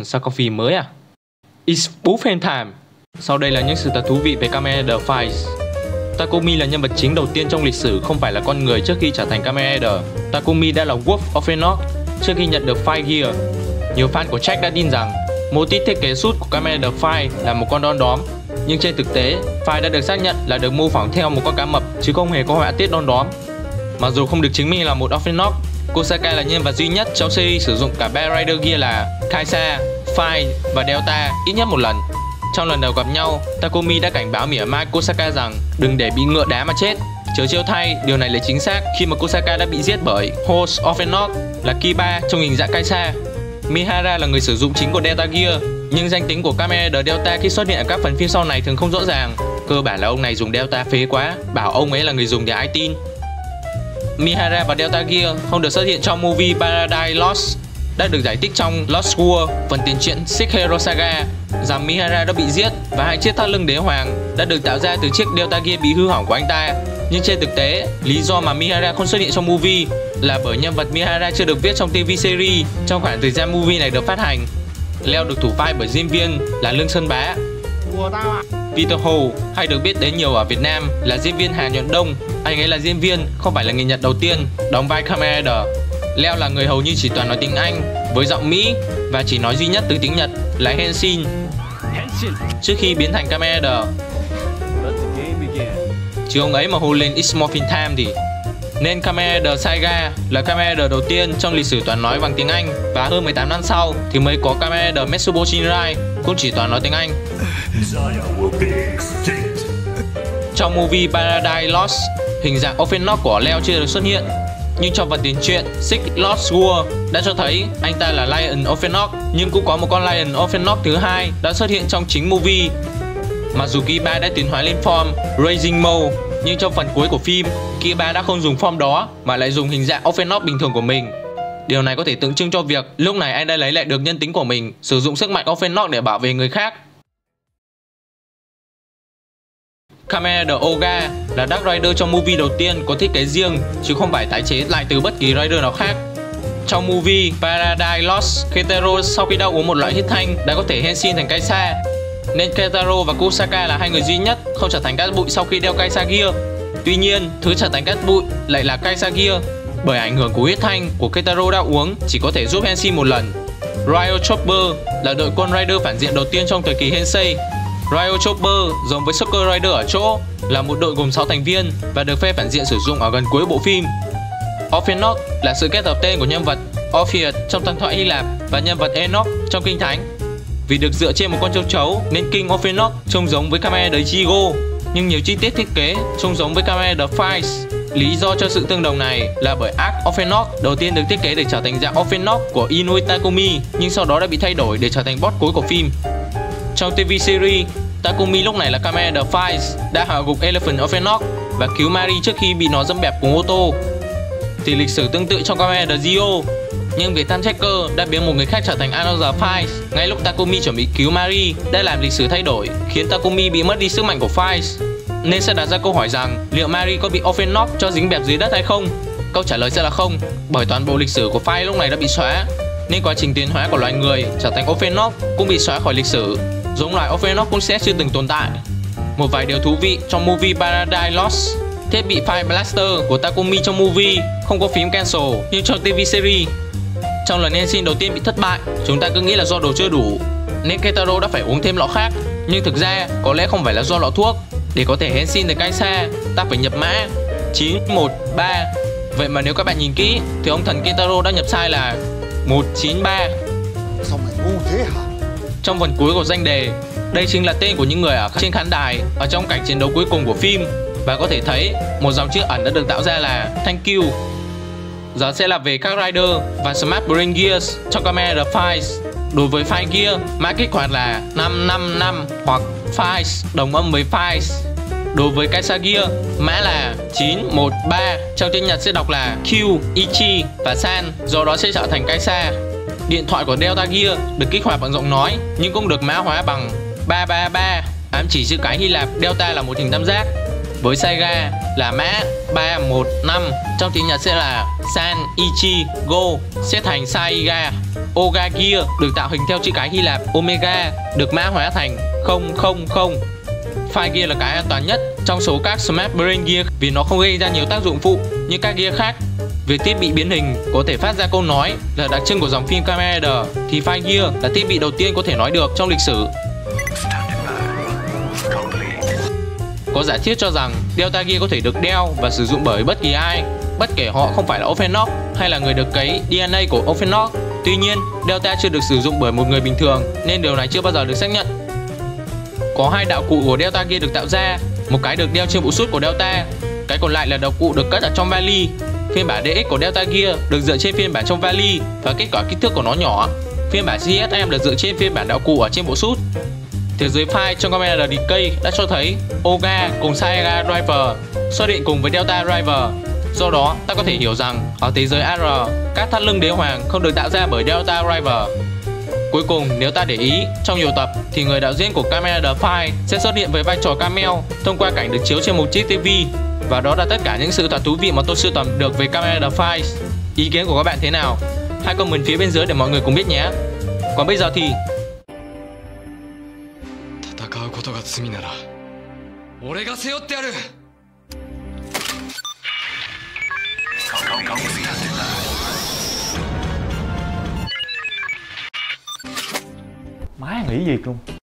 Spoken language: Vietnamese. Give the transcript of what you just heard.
sao có phim mới à? It's Buffet Time. Sau đây là những sự thật thú vị về Kamen Rider Fights. Takumi là nhân vật chính đầu tiên trong lịch sử không phải là con người trước khi trở thành Kamen Rider. Takumi đã là Wolf of Enoch trước khi nhận được Fight Gear. Nhiều fan của Jack đã tin rằng mô típ thiết kế sút của Kamen Rider Fight là một con đom đóm, nhưng trên thực tế, Fight đã được xác nhận là được mô phỏng theo một con cá mập chứ không hề có họa tiết đom đóm. Mặc dù không được chứng minh là một of Enoch, Kosaka là nhân vật duy nhất trong series sử dụng cả 3 Rider Gear là Kaisa, Fight và Delta ít nhất một lần. Trong lần đầu gặp nhau, Takumi đã cảnh báo mỉa mai Kosaka rằng đừng để bị ngựa đá mà chết. Chớ trêu thay, điều này là chính xác khi mà Kosaka đã bị giết bởi Host of Enoch là Kiba trong hình dạng Kaisa. Mihara là người sử dụng chính của Delta Gear, nhưng danh tính của Kamen Rider Delta khi xuất hiện ở các phần phim sau này thường không rõ ràng. Cơ bản là ông này dùng Delta phế quá, bảo ông ấy là người dùng thì ai tin. Mihara và Delta Gear không được xuất hiện trong movie Paradise Lost. Đã được giải thích trong Lost World, phần tiền truyện Six Hero Saga, rằng Mihara đã bị giết và hai chiếc thắt lưng đế hoàng đã được tạo ra từ chiếc Delta Gear bị hư hỏng của anh ta. Nhưng trên thực tế, lý do mà Mihara không xuất hiện trong movie là bởi nhân vật Mihara chưa được viết trong TV series trong khoảng thời gian movie này được phát hành. Leo được thủ vai bởi diễn viên là Lương Sơn Bá. Peter Ho, hay được biết đến nhiều ở Việt Nam, là diễn viên Hà Nhuận Đông. Anh ấy là diễn viên, không phải là người Nhật đầu tiên đóng vai Kamen Rider. Leo là người hầu như chỉ toàn nói tiếng Anh với giọng Mỹ và chỉ nói duy nhất từ tiếng Nhật là Henshin trước khi biến thành Kamen Rider. Chứ ông ấy mà hô lên It's Morphin Time thì nên Kamen Rider Saiga là Kamen Rider đầu tiên trong lịch sử toàn nói bằng tiếng Anh, và hơn 18 năm sau thì mới có Kamen Rider Metsubo Shinrai cũng chỉ toàn nói tiếng Anh. Trong movie Paradise Lost, hình dạng of Enoch của Leo chưa được xuất hiện, nhưng trong phần tiền truyện Six Lost World đã cho thấy anh ta là Lion of Enoch, nhưng cũng có một con Lion of Enoch thứ hai đã xuất hiện trong chính movie. Mặc dù Kiba đã tiến hóa lên form Raising Mode, nhưng trong phần cuối của phim, Kiba đã không dùng form đó mà lại dùng hình dạng of Enoch bình thường của mình. Điều này có thể tượng trưng cho việc lúc này anh đã lấy lại được nhân tính của mình, sử dụng sức mạnh of Enoch để bảo vệ người khác. Kamen Rider Oga là Dark Rider trong movie đầu tiên có thiết kế riêng chứ không phải tái chế lại từ bất kỳ Rider nào khác. Trong movie Paradise Lost, Ketaro sau khi đã uống một loại huyết thanh đã có thể Henshin thành Kaisa, nên Ketaro và Kosaka là hai người duy nhất không trở thành cát bụi sau khi đeo Kaisa Gear. Tuy nhiên, thứ trở thành cát bụi lại là Kaisa Gear, bởi ảnh hưởng của huyết thanh của Ketaro đã uống chỉ có thể giúp Henshin một lần. Ryo Chopper là đội quân Rider phản diện đầu tiên trong thời kỳ Heisei. Ryo Chopper giống với Soccer Rider ở chỗ là một đội gồm 6 thành viên và được phe phản diện sử dụng ở gần cuối bộ phim. Ophenok là sự kết hợp tên của nhân vật Orpheus trong thần thoại Hy Lạp và nhân vật Enoch trong Kinh Thánh. Vì được dựa trên một con châu chấu nên King Ophenok trông giống với Kamen Rider Jigo, nhưng nhiều chi tiết thiết kế trông giống với Kamen Rider Fights. Lý do cho sự tương đồng này là bởi Arc Ophenok đầu tiên được thiết kế để trở thành dạng Ophenok của Inoue Takumi, nhưng sau đó đã bị thay đổi để trở thành boss cuối của phim. Trong TV series, Takumi lúc này là Kamen Rider Fights đã hạ gục Elephant of Enoch và cứu Mari trước khi bị nó dẫm bẹp cùng ô tô. Thì lịch sử tương tự trong Kamen Rider Zio, nhưng vì Time Checker đã biến một người khác trở thành Another Fights ngay lúc Takumi chuẩn bị cứu Mari đã làm lịch sử thay đổi, khiến Takumi bị mất đi sức mạnh của Fights. Nên sẽ đặt ra câu hỏi rằng liệu Mari có bị Of Enoch cho dính bẹp dưới đất hay không? Câu trả lời sẽ là không, bởi toàn bộ lịch sử của Fights lúc này đã bị xóa, nên quá trình tiến hóa của loài người trở thành Of Enoch cũng bị xóa khỏi lịch sử. Giống loài of Enoch cũng sẽ chưa từng tồn tại. Một vài điều thú vị trong movie Paradise Lost, thiết bị Fire Blaster của Takumi trong movie không có phím cancel như trong TV series. Trong lần Henshin đầu tiên bị thất bại, chúng ta cứ nghĩ là do đồ chưa đủ nên Ketaro đã phải uống thêm lọ khác, nhưng thực ra có lẽ không phải là do lọ thuốc. Để có thể Henshin thành Kaisa, ta phải nhập mã 913. Vậy mà nếu các bạn nhìn kỹ thì ông thần Ketaro đã nhập sai là 193. Sao mày ngu thế hả? Trong phần cuối của danh đề, đây chính là tên của những người ở trên khán đài ở trong cảnh chiến đấu cuối cùng của phim, và có thể thấy một dòng chữ ẩn đã được tạo ra là Thank you. Giờ sẽ là về các Rider và Smart Brain Gears trong Kamen Rider Fights. Đối với Fight Gear, mã kích hoạt là 555 hoặc Fights đồng âm với Fights. Đối với Kaisa Gear, mã là 913, trong tiếng Nhật sẽ đọc là Q, Ichi và San, do đó sẽ trở thành Kaisa. Điện thoại của Delta Gear được kích hoạt bằng giọng nói nhưng cũng được mã hóa bằng 333, ám chỉ chữ cái Hy Lạp Delta là một hình tam giác. với Saiga là mã 315, trong tiếng Nhật sẽ là San Ichi Go, xếp thành Saiga. Oga Gear được tạo hình theo chữ cái Hy Lạp Omega, được mã hóa thành 000. Fire Gear là cái an toàn nhất trong số các Smart Brain Gear vì nó không gây ra nhiều tác dụng phụ như các gear khác. Việc thiết bị biến hình có thể phát ra câu nói là đặc trưng của dòng phim Kamen Rider, thì Fire Gear là thiết bị đầu tiên có thể nói được trong lịch sử. Có giả thiết cho rằng Delta Gear có thể được đeo và sử dụng bởi bất kỳ ai, bất kể họ không phải là Ophenok hay là người được cấy DNA của Ophenok. Tuy nhiên, Delta chưa được sử dụng bởi một người bình thường nên điều này chưa bao giờ được xác nhận. Có 2 đạo cụ của Delta Gear được tạo ra, một cái được đeo trên bộ sút của Delta, cái còn lại là đạo cụ được cất ở trong vali. Phiên bản DX của Delta Gear được dựa trên phiên bản trong vali và kết quả kích thước của nó nhỏ. Phiên bản CSM được dựa trên phiên bản đạo cụ ở trên bộ sút. Thế giới file trong Kamen Rider Decade đã cho thấy Oga cùng Saiga Driver xuất hiện cùng với Delta Driver. Do đó, ta có thể hiểu rằng ở thế giới AR, các thắt lưng đế hoàng không được tạo ra bởi Delta Driver. Cuối cùng, nếu ta để ý, trong nhiều tập thì người đạo diễn của Kamen Rider File sẽ xuất hiện với vai trò camel thông qua cảnh được chiếu trên một chiếc TV. Và đó là tất cả những sự thật thú vị mà tôi sưu tầm được về Kamen Rider File. Ý kiến của các bạn thế nào? Hãy comment phía bên dưới để mọi người cùng biết nhé. Còn bây giờ thì 戦うことが罪なら俺が背負ってやる。 Má nghỉ việc luôn.